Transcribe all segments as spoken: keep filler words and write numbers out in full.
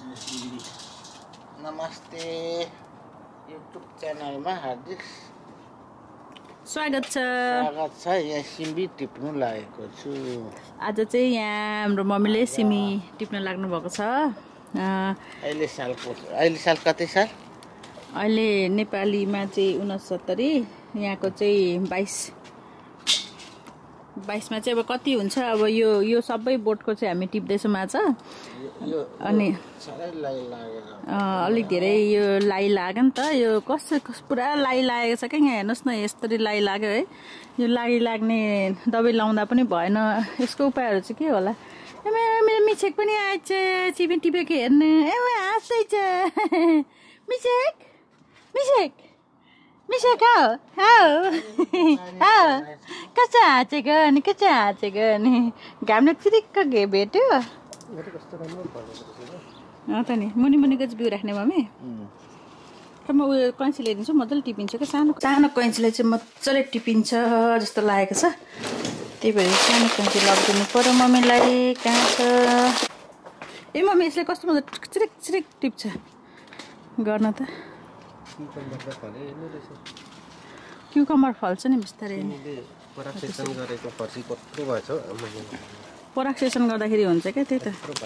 नमस्ते युट्युब च्यानलमा हार्दिक स्वागत छ। स्वागत छ। यहाँ सिमी टिप्नु लागेको छु। आज चाहिँ यहाँ हाम्रो मम्मीले सिमी टिप्न लाग्नु भएको छ। अहिले सालको अहिले साल कति साल? अहिले नेपालीमा चाहिँ उनसत्तरी, यहाँको चाहिँ बाइस बाइसमा चाहिँ अब कति हुन्छ। अब यो यो सबै बोटको चाहिँ हामी टिप्दैछौँ आज। अनि अलिक धेरै यो लाई लाग्यो नि त। यो कस्तो कस्तो पुरा लाई लागेको छ क्या। यहाँ हेर्नुहोस् न, यसरी लाई लाग्यो है। यो लाई लाग्ने दबाई लाउँदा पनि भएन। यसको उपायहरू चाहिँ के होला? ए मेरो मिसेक पनि आएछ, चिपी टिपेको हेर्नु। ए हाँस्दैछ मिसेक मिसेक मिसेक हौ हौ हौ कस्तो हाँचेको अनि कस्तो हाँचेको अनि घामले चिरिक्क घे भेट्यो त नि। मुनि मुनिको चाहिँ बिउ राख्ने मम्मी। म उयो कैँची ल्याइदिन्छु, मजाले टिपिन्छ क्या। सानो सानो कैँचीलाई चाहिँ मजाले टिपिन्छ जस्तो लागेको छ। त्यही भएर सानो कैँची लगिदिनु पर्यो मम्मीलाई। कहाँ छ ए मम्मी? यसले कस्तो मजा चिरिक चिरिक टिप्छ गर्न त। क्युकम्बर फल्छ नि बिस्तारै। पराक्सेसन गर्दाखेरि हुन्छ क्या, त्यही त।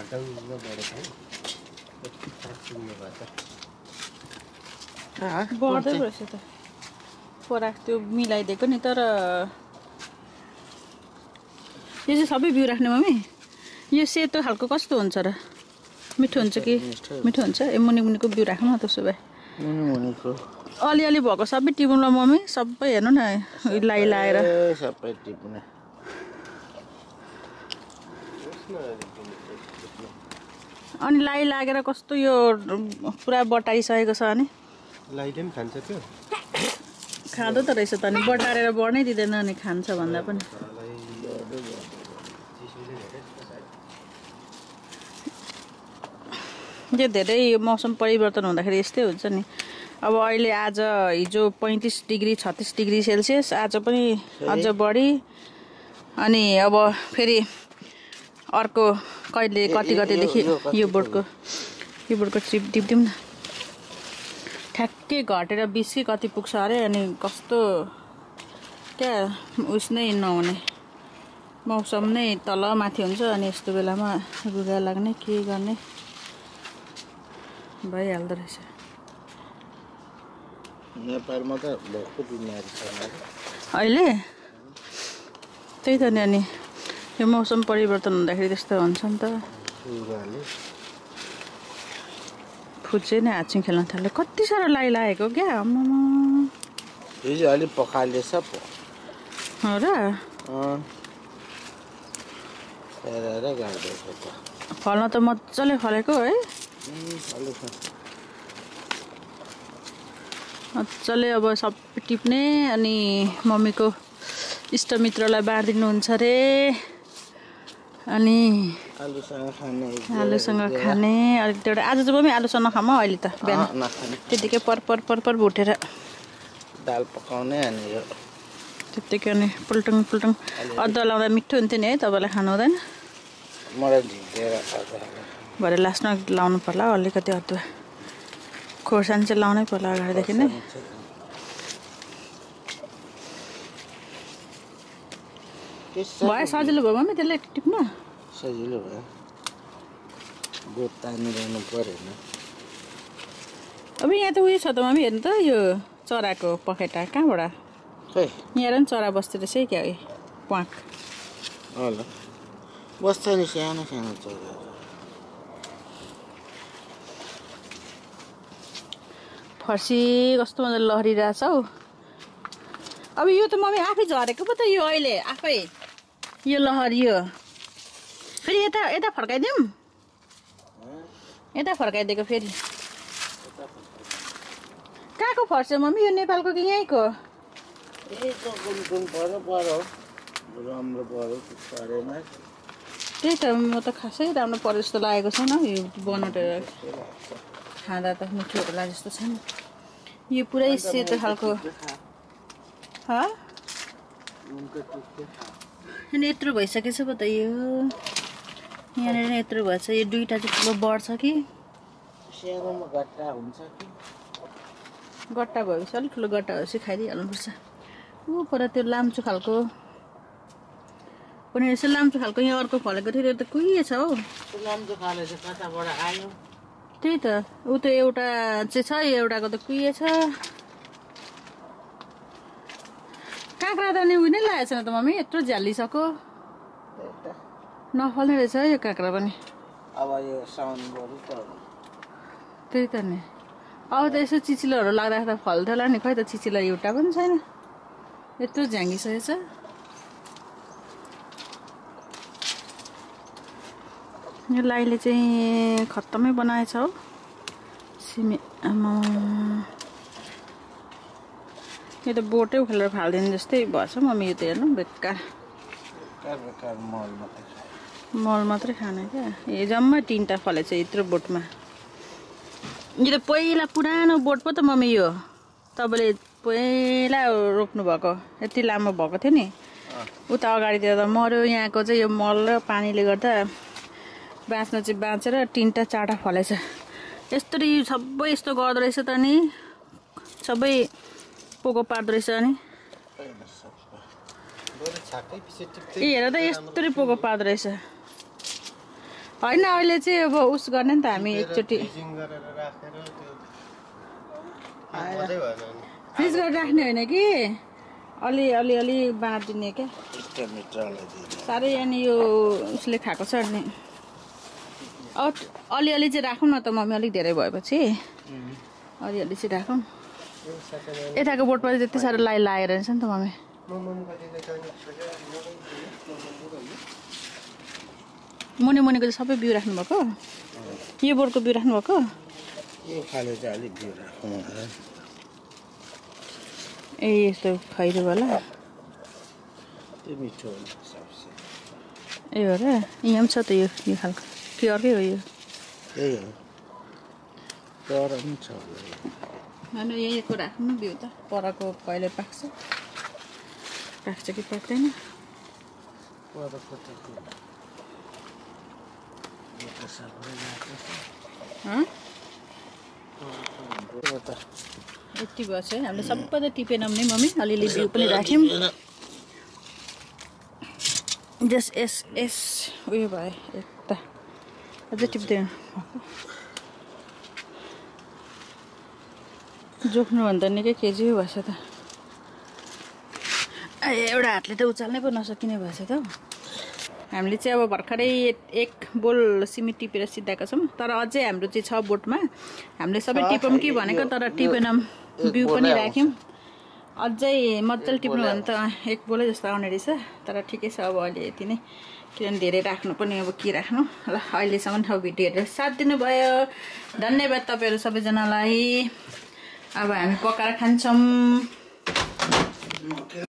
बढ्दै रहेछ त पराक, त्यो मिलाइदिएको नि। तर यो चाहिँ सबै बिउ राख्ने मम्मी। यो सेतो खालको कस्तो हुन्छ र? मिठो हुन्छ कि? मिठो हुन्छ। ए मुनि मुनिको बिउ राख्नु न त्यसो भए। अलिअलि भएको सबै टिप्नु ल मम्मी। सबै हेर्नु न लाई लाएर सबै टिप्नु। अनि लाई लागेर कस्तो यो पुरा बटाइसकेको छ। अनि लाइले पनि खान्छ त्यो? खाँदो त रहेछ त। अनि बटारेर बढ्नै दिँदैन अनि खान्छ भन्दा पनि। यो धेरै मौसम परिवर्तन हुँदाखेरि यस्तै हुन्छ नि। अब अहिले आज हिजो पैँतिस डिग्री छत्तिस डिग्री सेल्सियस, आज पनि अझ बढी। अनि अब फेरि अर्को कहिले कति कतिदेखि यो बोटको यो बोटको ट्रिप टिप्दिउँ न। ठ्याक्कै घटेर बिस कि कति पुग्छ अरे। अनि कस्तो क्या उस नै नहुने, मौसम नै तल माथि हुन्छ। अनि यस्तो बेलामा रुगा लाग्ने के गर्ने भइहाल्दो रहेछ। नेपालमा त भोकको बिमारी छ अहिले, त्यही त नि। अनि यो मौसम परिवर्तन हुँदाखेरि त्यस्तो हुन्छ नि त। फुच्चे नै हातसिङ खेल्न थाल्यो। कति साह्रो लाई लागेको क्या। हिजो अलिक पखालेछ पो हो र? फल्न त मजाले फलेको है। मजाले अब सबै टिप्ने। अनि मम्मीको इष्टमित्रलाई बाँडिदिनुहुन्छ अरे। अनि आलुसँग खाने आलुसँग खाने अलिक एउटा। आज चाहिँ मम्मी आलुसँग नखाऊँ अहिले त। बिहान त्यतिकै पर पर पर पर भुटेर दाल पकाउने। अनि यो त्यतिकै अनि पुल्टुङ पुल्टुङ अदुवा लाउँदा मिठो हुन्थ्यो नि है। तपाईँलाई खानु हुँदैन? मलाई झिकेर भरे लास्टमा लाउनु पर्ला अलिकति अदुवा। खोर्सानी चाहिँ लाउनै पर्ला अगाडिदेखि नै। भयो सजिलो भयो मम्मी त्यसले टिप्न? सजिलो भयो। बोट तानिरहनु परेन। अब यहाँ त उयो छ त मम्मी, हेर्नु त यो चराको पखेटा कहाँबाट? खै यहाँ नि चरा बस्दो रहेछ क्या। प्वाक होला बस्छ नि सानो सानो चरा। फर्सी कस्तो मजाले लहरिरहेछ हौ। अब यो त मम्मी आफै झरेको पो त यो अहिले आफै यो लहरियो। फेरि यता यता फर्काइदिउँ? यता फर्काइदिएको फेरि कहाँको फर्छ मम्मी? यो नेपालको कि यहीँको? त्यही त। म त खासै राम्रो पऱ्यो जस्तो लागेको छैन यो बनाएर खाँदा त। मिठो होला जस्तो छैन यो। पुरै सेतो खालको। यत्रो भइसकेछ पो त यो। यहाँनिर यत्रो भएछ। यो दुईवटा चाहिँ ठुलो बढ्छ कि सानोमा गट्टा हुन्छ कि गट्टा भएपछि अलिक ठुलो गट्टा भएपछि खाइदिइहाल्नुपर्छ। ऊ पर त्यो लाम्चो खालको पनि यसो लाम्चो खालको यहाँ अर्को फलेको थियो त्यो त कुहिए छ हौ। त्यो लाम्चो खाले चाहिँ कताबाट आयो? त्यही त ऊ त एउटा चाहिँ छ एउटाको त कुहिए छ। काँक्रा त नि उयो नै लागेको छैन त मम्मी यत्रो झ्यालिसक्यो नफल्ने रहेछ यो काँक्रा पनि। अब यो साउन गरौँ त त्यही त नि अब त यसो चिचिलोहरू लाग्दा त फल्थ्यो होला नि खै त चिचिलो एउटा पनि छैन यत्रो झ्याङ्गिसकेछ। यो लाइले चाहिँ खत्तमै बनाएछ हौ सिमी आमा यो त बोटै उखेलेर फालिदिनु जस्तै भएछ मम्मी यो त हेर्नु बेकार बेकार मल मात्रै मल मात्रै खाने क्या। ए जम्मा तिनवटा फलेछ यत्रो बोटमा। यो त पहिला पुरानो बोट पो त मम्मी यो तपाईँले पहिला रोप्नु भएको यति लामो भएको थियो नि उता अगाडितिर त मर्यो। यहाँको चाहिँ यो मल र पानीले गर्दा बाँच्न चाहिँ बाँचेर तिनवटा चारवटा फलेछ। यस्तरी सबै यस्तो गर्दो रहेछ त नि सबै पोको पार्दो रहेछ नि। ए हेर त यस्तरी पोको पार्दो रहेछ होइन। अहिले चाहिँ अब उस गर्ने नि त हामी एकचोटि फ्रिज गरेर राख्ने होइन कि अलि अलि अलि बाँडिदिने क्या साह्रै अनि यो उसले खाएको छ नि। अब अलिअलि चाहिँ राखौँ न त मम्मी अलिक धेरै भएपछि अलिअलि चाहिँ राखौँ। यताको बोटमा चाहिँ त्यति साह्रो लाइ लागेर रहेछ नि त मम्मी। मुनि मुनिको चाहिँ सबै बिउ राख्नुभएको यो बोटको बिउ राख्नुभएको ए यस्तो खैरो वाला ए हो र यहाँ पनि छ त यो यो खालको कि अर्कै हो यो? होइन यहीँको राख्नु बिउ त परको कहिले पाक्छ पाक्छ कि पाक्दैन? यति भएछ है हामीले सबै त टिपेनौँ नि मम्मी अलिअलि बिउ पनि राख्यौँ जस यस यस उयो भयो यता अझै टिप्दैन जोख्नुभन्दा निकै केजी भएछ त एउटा हातले त उचाल्नै पो नसकिने भएछ त हौ। हामीले चाहिँ अब भर्खरै एक बोल सिमी टिपेर सिद्धाएको छौँ तर अझै हाम्रो चाहिँ छ बोटमा हामीले सबै टिपौँ कि भनेको तर टिपेनौँ बिउ पनि राख्यौँ अझै मजाले टिप्नु भने त एक बोलै जस्तो आउने रहेछ तर ठिकै छ अब अहिले यति नै किनभने धेरै राख्नु पनि अब के राख्नु ल। अहिलेसम्म अब भिडियो हेरेर साथ दिनुभयो धन्यवाद तपाईँहरू सबैजनालाई। अब हामी पकाएर खान्छौँ।